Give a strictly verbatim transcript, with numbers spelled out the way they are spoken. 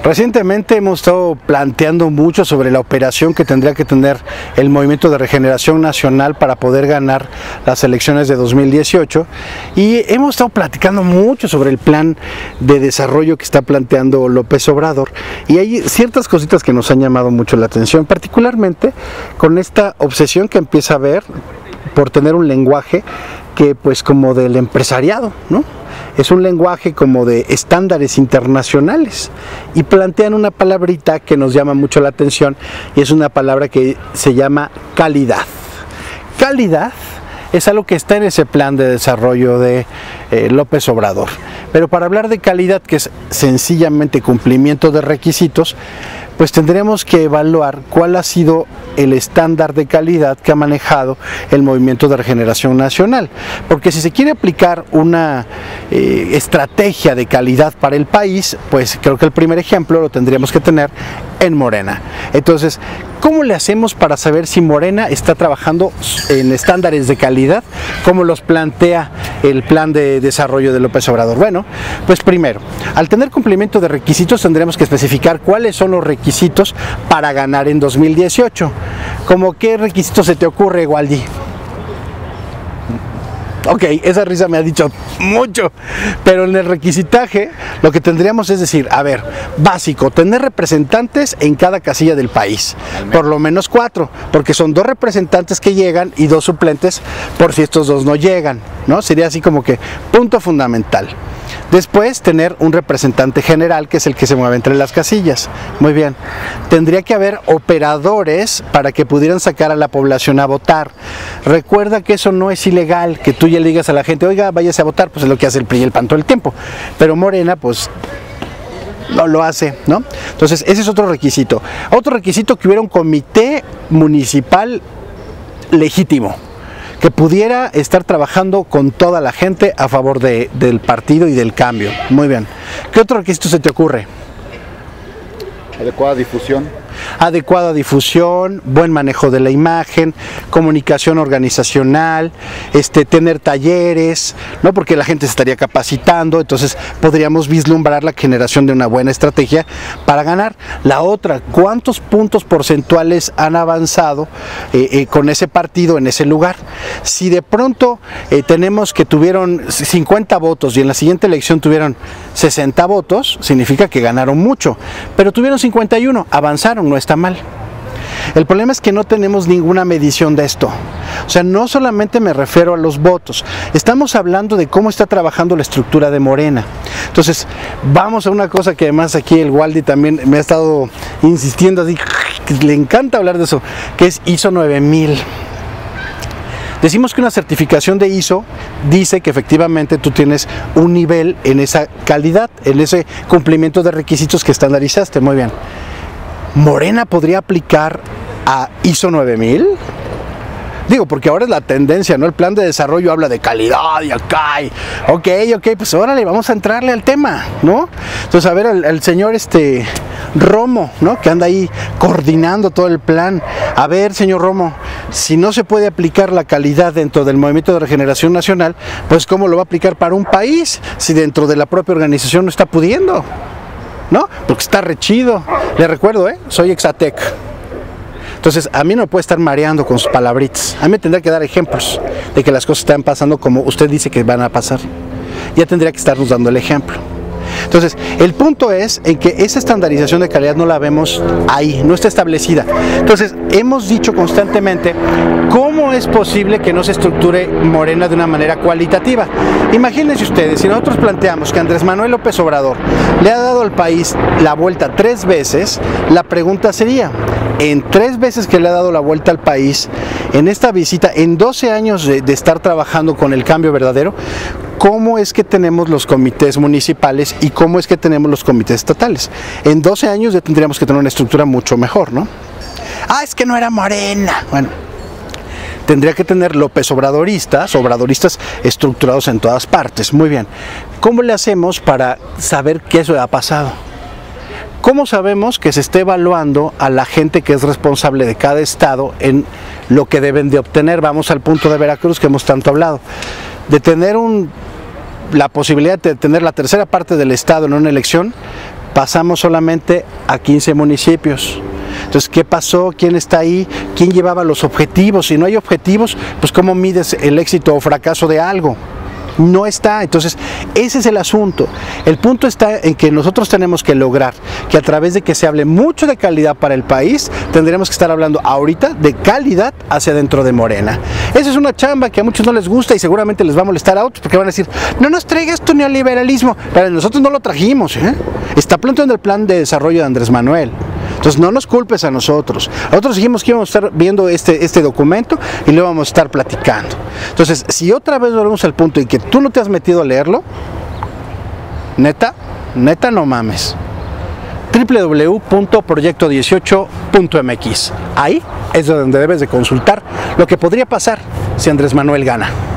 Recientemente hemos estado planteando mucho sobre la operación que tendría que tener el Movimiento de Regeneración Nacional para poder ganar las elecciones de dos mil dieciocho, y hemos estado platicando mucho sobre el plan de desarrollo que está planteando López Obrador, y hay ciertas cositas que nos han llamado mucho la atención, particularmente con esta obsesión que empieza a haber por tener un lenguaje que pues como del empresariado, ¿no? Es un lenguaje como de estándares internacionales, y plantean una palabrita que nos llama mucho la atención, y es una palabra que se llama calidad. Calidad es algo que está en ese plan de desarrollo de eh, López Obrador, pero para hablar de calidad, que es sencillamente cumplimiento de requisitos, pues tendremos que evaluar cuál ha sido el estándar de calidad que ha manejado el Movimiento de Regeneración Nacional, porque si se quiere aplicar una eh, estrategia de calidad para el país, pues creo que el primer ejemplo lo tendríamos que tener en Morena. Entonces, ¿cómo le hacemos para saber si Morena está trabajando en estándares de calidad como los plantea el plan de desarrollo de López Obrador? Bueno, pues primero, al tener cumplimiento de requisitos tendremos que especificar cuáles son los requisitos para ganar en dos mil dieciocho. ¿Cómo qué requisitos se te ocurre, Waldi? Ok, esa risa me ha dicho mucho, pero en el requisitaje lo que tendríamos es decir, a ver, básico, tener representantes en cada casilla del país, por lo menos cuatro, porque son dos representantes que llegan y dos suplentes por si estos dos no llegan, ¿no? Sería así como que punto fundamental. Después, tener un representante general, que es el que se mueve entre las casillas. Muy bien. Tendría que haber operadores para que pudieran sacar a la población a votar. Recuerda que eso no es ilegal, que tú ya le digas a la gente, oiga, váyase a votar, pues es lo que hace el P R I y el P A N todo el tiempo. Pero Morena, pues no lo hace, ¿no? Entonces, ese es otro requisito. Otro requisito, que hubiera un comité municipal legítimo, que pudiera estar trabajando con toda la gente a favor de, del partido y del cambio. Muy bien. ¿Qué otro requisito se te ocurre? Adecuada difusión. Adecuada difusión, buen manejo de la imagen, comunicación organizacional, este, tener talleres, ¿no? Porque la gente se estaría capacitando, entonces podríamos vislumbrar la generación de una buena estrategia para ganar. La otra, ¿cuántos puntos porcentuales han avanzado eh, eh, con ese partido en ese lugar? Si de pronto eh, tenemos que tuvieron cincuenta votos y en la siguiente elección tuvieron sesenta votos, significa que ganaron mucho, pero tuvieron cincuenta y uno, avanzaron, no está mal. El problema es que no tenemos ninguna medición de esto. O sea, no solamente me refiero a los votos, estamos hablando de cómo está trabajando la estructura de Morena. Entonces, vamos a una cosa que además aquí el Waldi también me ha estado insistiendo, así, que le encanta hablar de eso, que es I S O nueve mil. Decimos que una certificación de I S O dice que efectivamente tú tienes un nivel en esa calidad, en ese cumplimiento de requisitos que estandarizaste. Muy bien. ¿Morena podría aplicar a I S O nueve mil? Digo, porque ahora es la tendencia, ¿no? El plan de desarrollo habla de calidad y acá, y, ok, ok, pues órale, vamos a entrarle al tema, ¿no? Entonces, a ver, el, el señor este Romo, ¿no? Que anda ahí coordinando todo el plan. A ver, señor Romo, si no se puede aplicar la calidad dentro del Movimiento de Regeneración Nacional, pues ¿cómo lo va a aplicar para un país si dentro de la propia organización no está pudiendo? ¿No? Porque está re chido. Le recuerdo, ¿eh? Soy Exatec. Entonces, a mí no me puede estar mareando con sus palabritas. A mí me tendría que dar ejemplos de que las cosas están pasando como usted dice que van a pasar. Ya tendría que estarnos dando el ejemplo. Entonces, el punto es en que esa estandarización de calidad no la vemos ahí, no está establecida. Entonces, hemos dicho constantemente cómo es posible que no se estructure Morena de una manera cualitativa. Imagínense ustedes, si nosotros planteamos que Andrés Manuel López Obrador le ha dado al país la vuelta tres veces, la pregunta sería, en tres veces que le ha dado la vuelta al país, en esta visita, en doce años de, de estar trabajando con el cambio verdadero, ¿cómo es que tenemos los comités municipales y cómo es que tenemos los comités estatales? En doce años ya tendríamos que tener una estructura mucho mejor, ¿no? Ah, es que no era Morena. Bueno, tendría que tener López Obradoristas, obradoristas estructurados en todas partes. Muy bien. ¿Cómo le hacemos para saber que eso ha pasado? ¿Cómo sabemos que se está evaluando a la gente que es responsable de cada estado en lo que deben de obtener? Vamos al punto de Veracruz que hemos tanto hablado. De tener un, la posibilidad de tener la tercera parte del estado en una elección, pasamos solamente a quince municipios. Entonces, ¿qué pasó? ¿Quién está ahí? ¿Quién llevaba los objetivos? Si no hay objetivos, pues ¿cómo mides el éxito o fracaso de algo? No está. Entonces, ese es el asunto. El punto está en que nosotros tenemos que lograr que a través de que se hable mucho de calidad para el país, tendremos que estar hablando ahorita de calidad hacia dentro de Morena. Esa es una chamba que a muchos no les gusta y seguramente les va a molestar a otros porque van a decir, no nos traigas tu neoliberalismo. Pero nosotros no lo trajimos, ¿eh? Está planteando el plan de desarrollo de Andrés Manuel. Entonces no nos culpes a nosotros. Nosotros dijimos que íbamos a estar viendo este, este documento y lo vamos a estar platicando. Entonces, si otra vez volvemos al punto y que tú no te has metido a leerlo, neta, neta no mames. doble u doble u doble u punto proyecto dieciocho punto m x. Ahí es donde debes de consultar lo que podría pasar si Andrés Manuel gana.